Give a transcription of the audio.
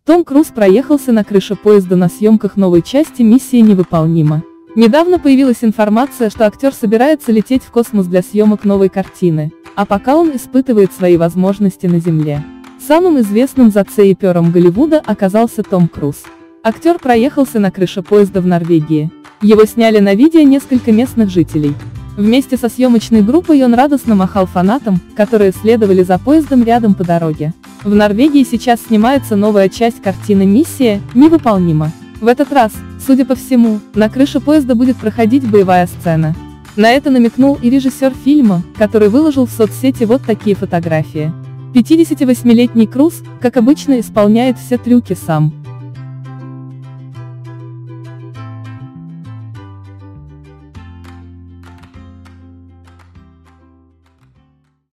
Том Круз проехался на крыше поезда на съемках новой части «Миссия невыполнима». Недавно появилась информация, что актер собирается лететь в космос для съемок новой картины, а пока он испытывает свои возможности на Земле. Самым известным зацеепером Голливуда оказался Том Круз. Актер проехался на крыше поезда в Норвегии. Его сняли на видео несколько местных жителей. Вместе со съемочной группой он радостно махал фанатам, которые следовали за поездом рядом по дороге. В Норвегии сейчас снимается новая часть картины «Миссия невыполнима». В этот раз, судя по всему, на крыше поезда будет проходить боевая сцена. На это намекнул и режиссер фильма, который выложил в соцсети вот такие фотографии. 58-летний Круз, как обычно, исполняет все трюки сам.